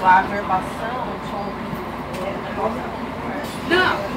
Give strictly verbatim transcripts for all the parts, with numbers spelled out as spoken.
a averbação, não.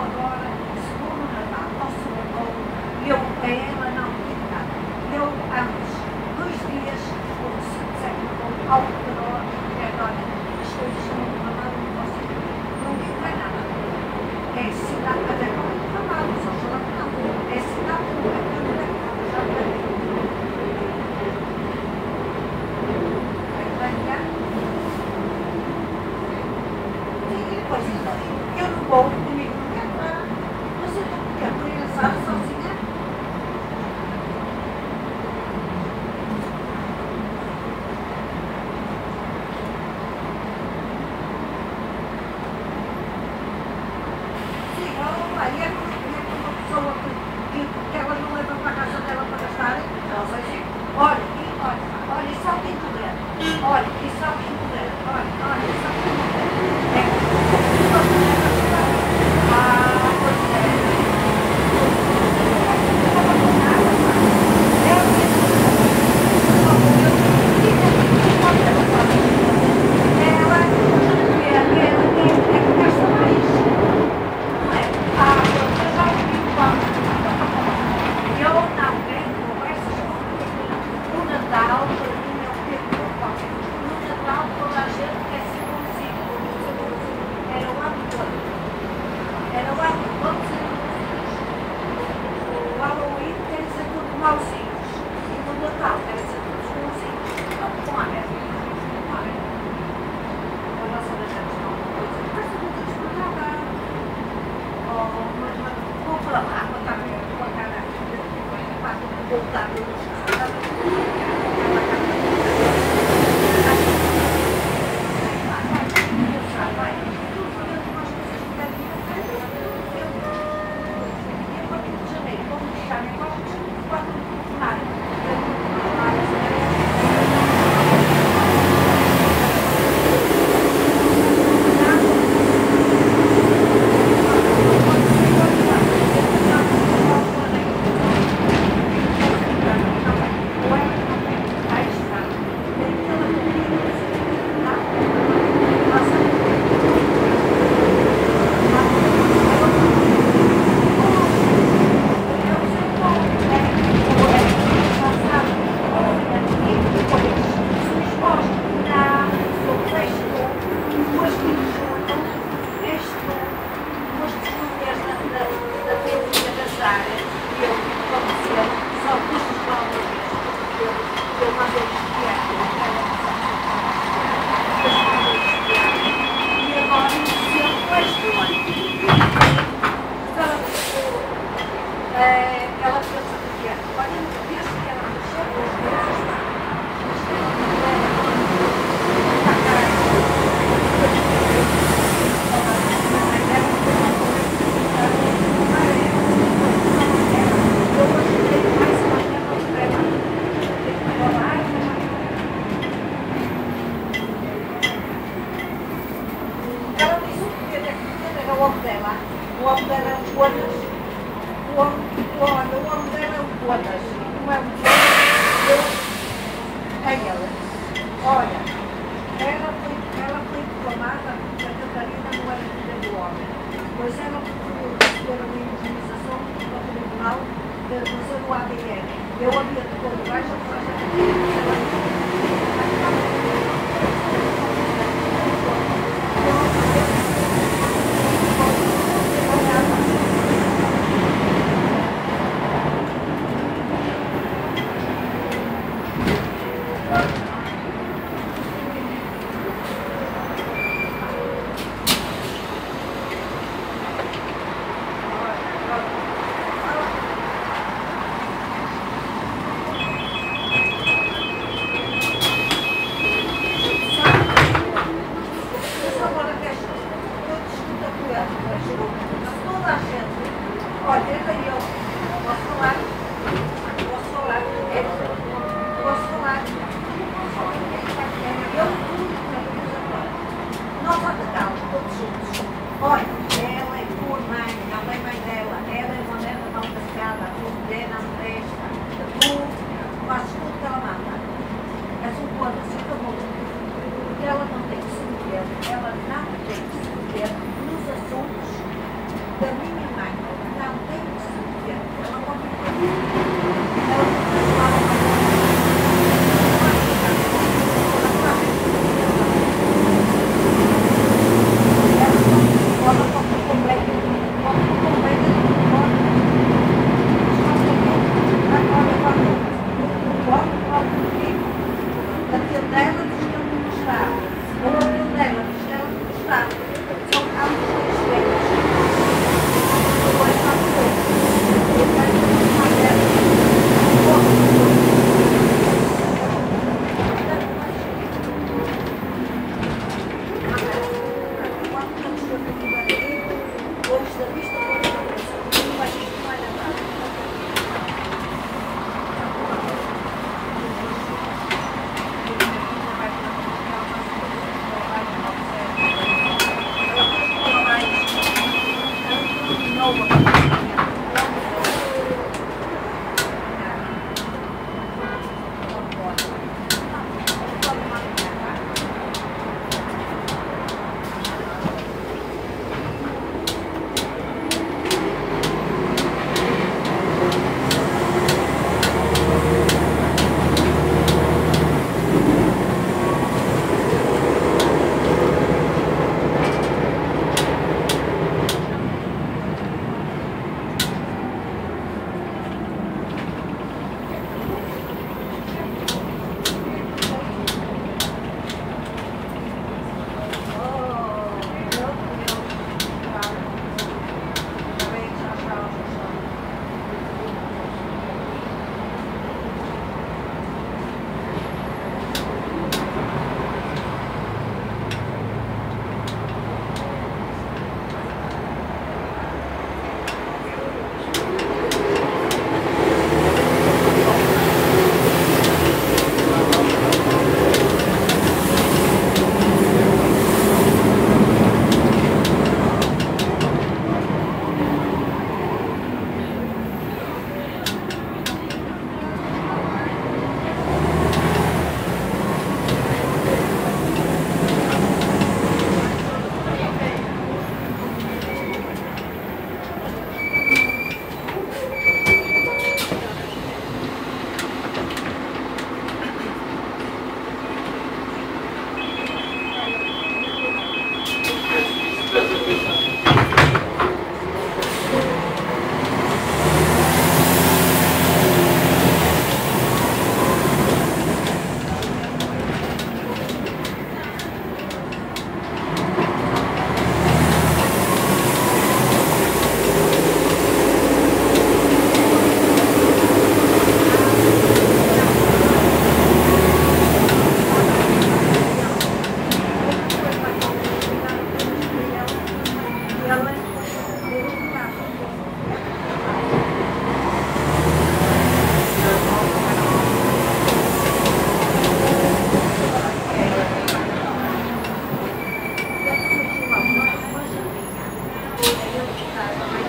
agora, segundo Natal, ao segundo, eu, a ela não digo nada. Eu, antes, dois dias, ou se quiser, ao computador, e agora, as coisas não vão nada, não posso dizer. Não digo mais nada. É ensinar a ver como é que está mal, só falar que não. É ensinar como é que está mal, já está. Pois, eu não vou comigo, não quero nada. Mas eu não quero criançada sozinha. Sim, olha, e é como uma pessoa que, que ela não leva para a casa dela para gastarem. Não sei se. Olha, e olha, olha, e só quem puder. Olha, e só quem puder. Olha, olha, e só quem puder. É. Era lá, vamos dizer, o Halloween quer dizer tudo mauzinhos. E no Natal quer dizer todos bonzinhos. Não, com a neve. Com a neve. A nossa deixamos não coisa. Mas se não tens para nada. Ou uma compra lá, para estar com a cara para voltar do ela pensa que é, olha, desde que ela nasceu, duas vezes, ela disse que era o homem dela, o homem dela é um conas. O homem, olha, o homem dela é um conas, não é um conas, é ela. Olha, ela foi, ela foi diplomada, a Catarina não era filha do homem, pois ela preferiu receber uma indemnização no tribunal de fazer o A D N. Eu havia de pôr o gajo a fazer olha, ela é tua mãe, não é mãe dela, ela é uma merda mal cascada, a tua mulher não presta, tu fazes tudo que ela manda. És um corpo, se acabou. Porque ela não tem que se meter, ela não tem que se meter nos assuntos da minha Gracias.